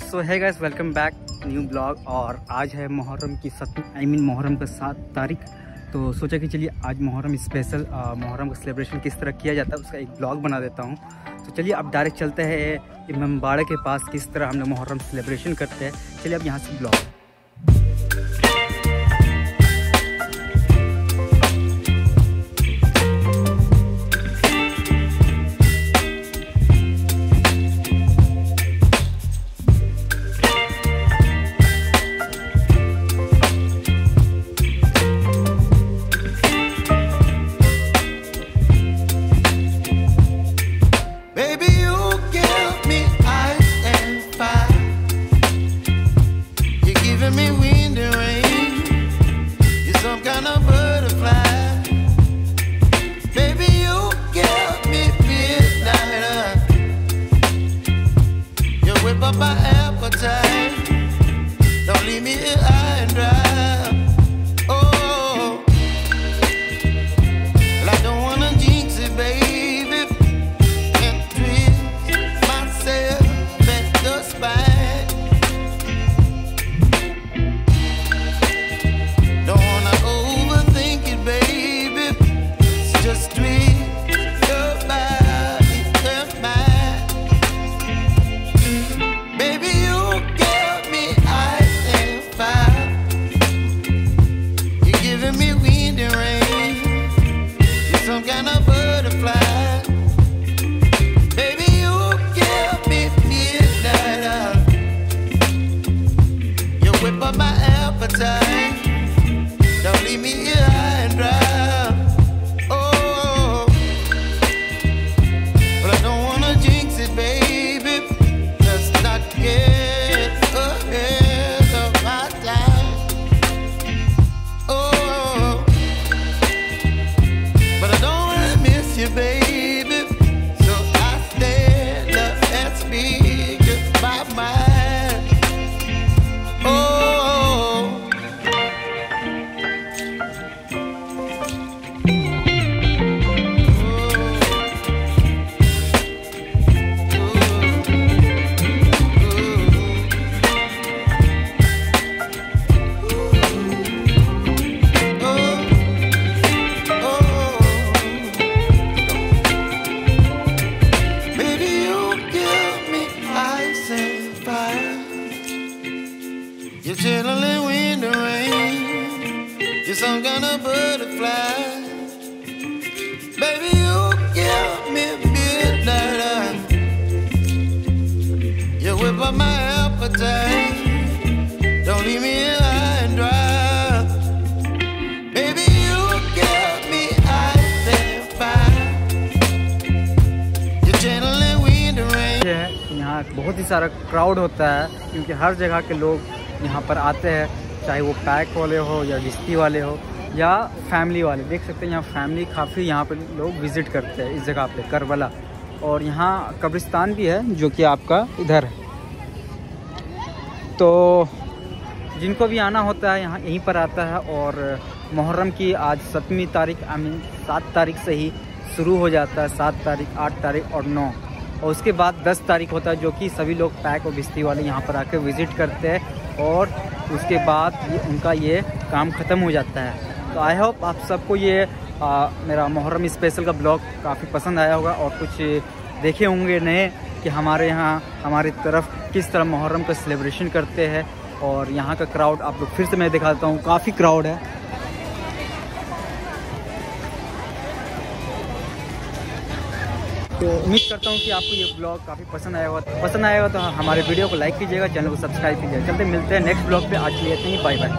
सो है guys, welcome back new blog. और आज है मुहर्रम की 7 मुहर्रम का 7 तारीख। तो सोचा कि चलिए आज मुहर्रम स्पेशल मुहर्रम का सेलिब्रेशन किस तरह किया जाता है उसका एक ब्लॉग बना देता हूँ। तो चलिए अब डायरेक्ट चलते हैं इमामबाड़ा के पास, किस तरह हम लोग मुहर्रम सेलिब्रेशन करते हैं। चलिए अब यहाँ से blog. Some kind of butterfly, baby, you give me midnight. You whip up my appetite. Don't leave me high and dry. Baby, you give me ice and fire. You're channeling wind and rain. यहाँ बहुत ही सारा crowd होता है क्योंकि हर जगह के लोग यहाँ पर आते हैं, चाहे वो पैक वाले हो या रिश्ती वाले हो या फैमिली वाले। देख सकते हैं यहाँ फैमिली काफ़ी यहाँ पे लोग विज़िट करते हैं इस जगह पे करबला। और यहाँ कब्रिस्तान भी है जो कि आपका इधर है। तो जिनको भी आना होता है यहाँ यहीं पर आता है। और मुहर्रम की आज 7 तारीख 7 तारीख से ही शुरू हो जाता है। 7 तारीख 8 तारीख और 9, और उसके बाद 10 तारीख होता है जो कि सभी लोग पैक और बिस्ती वाले यहाँ पर आकर विज़िट करते हैं। और उसके बाद उनका ये काम ख़त्म हो जाता है। तो आई होप आप सबको ये मेरा मुहर्रम स्पेशल का ब्लॉग काफ़ी पसंद आया होगा और कुछ देखे होंगे नए कि हमारे यहाँ हमारी तरफ किस तरह मुहर्रम का सेलिब्रेशन करते हैं। और यहाँ का क्राउड आप लोग फिर से मैं दिखाता हूँ, काफ़ी क्राउड है। तो उम्मीद करता हूँ कि आपको ये ब्लॉग काफ़ी पसंद आया होगा तो हमारे वीडियो को लाइक कीजिएगा, चैनल को सब्सक्राइब कीजिएगा। चलते मिलते हैं नेक्स्ट ब्लॉग पे। आज के लिए इतना ही, बाय बाय।